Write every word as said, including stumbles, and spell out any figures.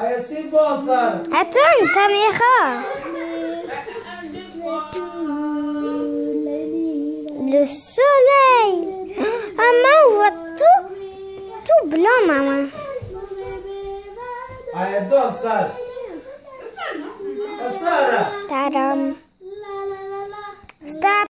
Ouais, c'est bon ça. Attends, une caméra. Le soleil. Maman, on voit tout, tout blanc, maman. Allez, dors, Sarah. Sarah. Tadam. Stop.